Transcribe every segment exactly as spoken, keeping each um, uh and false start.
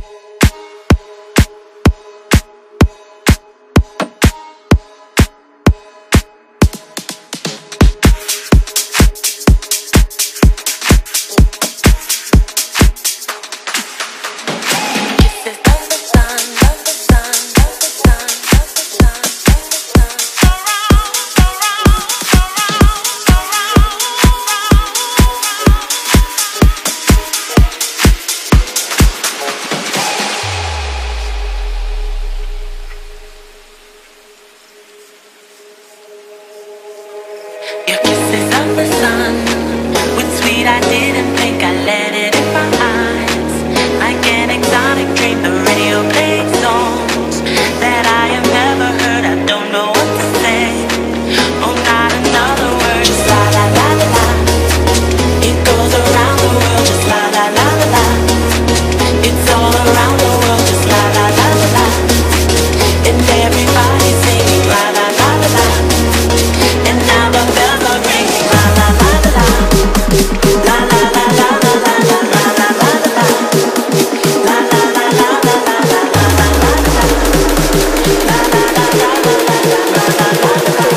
Your kisses of the sun, with sweet I didn't think I let it in my eyes. Like an exotic dream, the radio plays songs that I have never heard. I don't know what to say. Oh, not another word, just la la la la la. It goes around the world, just la la la la la. It's all around the world, just la la la la la. And everybody's singing la la la la la. And now the bells are ringing la la la la la. La la la la la la la la la la la. La la la la la la la la la la la. La la la la la la la la la la.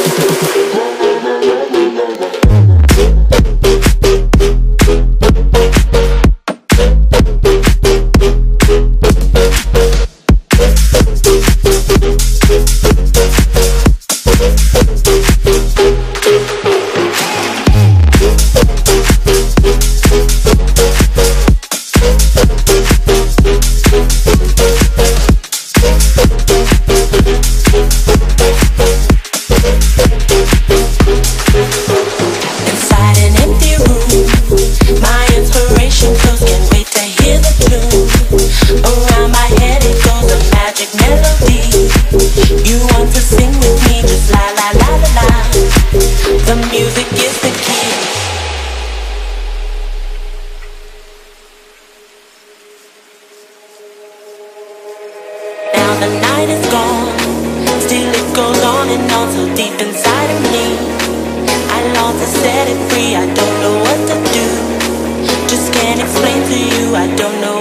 Inside an empty room, my inspiration flows, can't wait to hear the tune. Around my head it goes a magic melody. You want to sing with me, just la la la la la. The music is the key. Now the night is gone, still it goes on and on so deep inside of me. I long to set it free, I don't know what to do. Just can't explain to you, I don't know